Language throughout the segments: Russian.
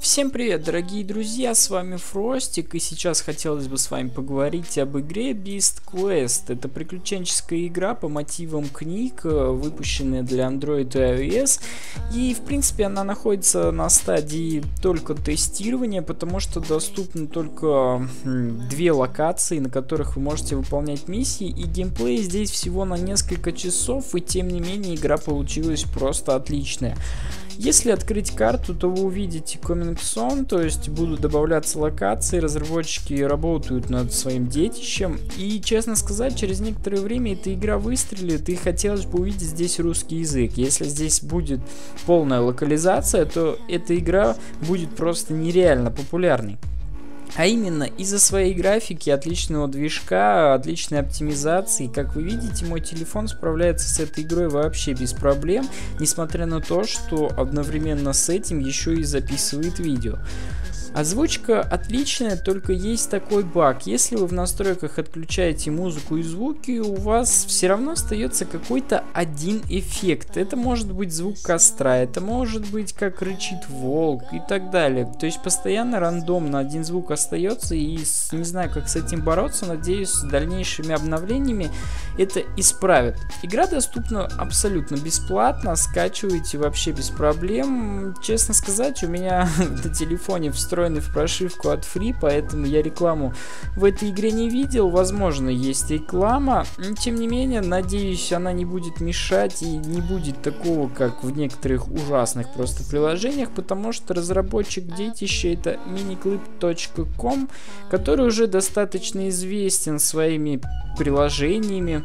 Всем привет, дорогие друзья, с вами Фростик, и сейчас хотелось бы с вами поговорить об игре Beast Quest. Это приключенческая игра по мотивам книг, выпущенная для Android и iOS, и в принципе она находится на стадии только тестирования, потому что доступны только две локации, на которых вы можете выполнять миссии, и геймплей здесь всего на несколько часов, и тем не менее игра получилась просто отличная. Если открыть карту, то вы увидите Coming Soon, то есть будут добавляться локации, разработчики работают над своим детищем, и, честно сказать, через некоторое время эта игра выстрелит, и хотелось бы увидеть здесь русский язык. Если здесь будет полная локализация, то эта игра будет просто нереально популярной. А именно из-за своей графики, отличного движка, отличной оптимизации. Как вы видите, мой телефон справляется с этой игрой вообще без проблем, несмотря на то, что одновременно с этим еще и записывает видео. Озвучка отличная, только есть такой баг. Если вы в настройках отключаете музыку и звуки, у вас все равно остается какой-то один эффект. Это может быть звук костра, это может быть как рычит волк и так далее. То есть постоянно рандомно один звук остается, и не знаю, как с этим бороться. Надеюсь, с дальнейшими обновлениями это исправят. Игра доступна абсолютно бесплатно, скачивайте вообще без проблем. Честно сказать, у меня на телефоне встроен в прошивку от Free, поэтому я рекламу в этой игре не видел. Возможно, есть реклама, но тем не менее, надеюсь, она не будет мешать и не будет такого, как в некоторых ужасных просто приложениях, потому что разработчик детища — это miniclip.com, который уже достаточно известен своими приложениями,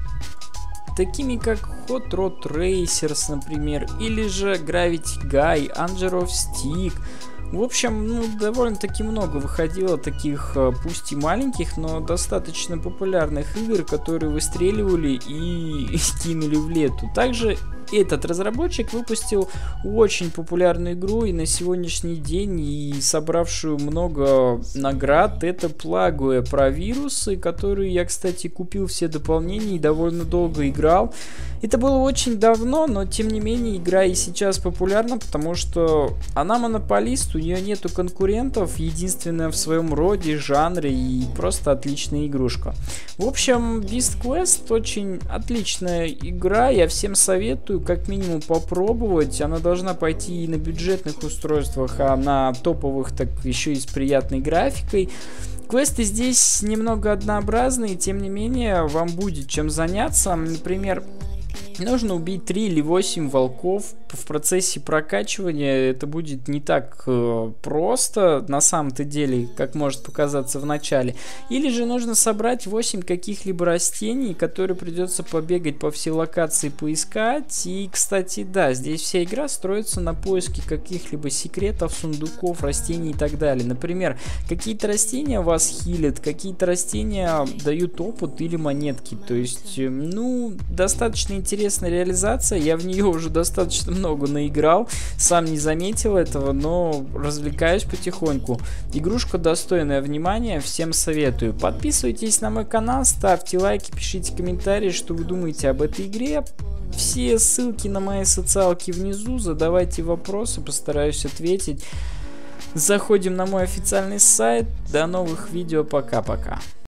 такими как Hot Rod Racers, например, или же Gravity Guy, Anger of Stick. В общем, довольно-таки много выходило таких, пусть и маленьких, но достаточно популярных игр, которые выстреливали и кинули в лету. Также этот разработчик выпустил очень популярную игру и на сегодняшний день и собравшую много наград. Это Plague про вирусы, которые я, кстати, купил все дополнения и довольно долго играл. Это было очень давно, но тем не менее игра и сейчас популярна, потому что она монополист, у нее нету конкурентов, единственная в своем роде, жанре, и просто отличная игрушка. В общем, Beast Quest очень отличная игра, я всем советую как минимум попробовать. Она должна пойти и на бюджетных устройствах, а на топовых так еще и с приятной графикой. Квесты здесь немного однообразные, тем не менее вам будет чем заняться. Например, нужно убить 3 или 8 волков. В процессе прокачивания это будет не так просто на самом-то деле, как может показаться в начале. Или же нужно собрать 8 каких-либо растений, которые придется побегать по всей локации, поискать. И, кстати, да, здесь вся игра строится на поиске каких-либо секретов, сундуков, растений и так далее. Например, какие-то растения вас хилят, какие-то растения дают опыт или монетки. То есть, достаточно интересная реализация. Я в нее уже достаточно много наиграл, сам не заметил этого, но развлекаюсь потихоньку. Игрушка достойная внимания, всем советую. Подписывайтесь на мой канал, ставьте лайки, пишите комментарии, что вы думаете об этой игре. Все ссылки на мои социалки внизу, задавайте вопросы, постараюсь ответить. Заходим на мой официальный сайт. До новых видео, пока-пока.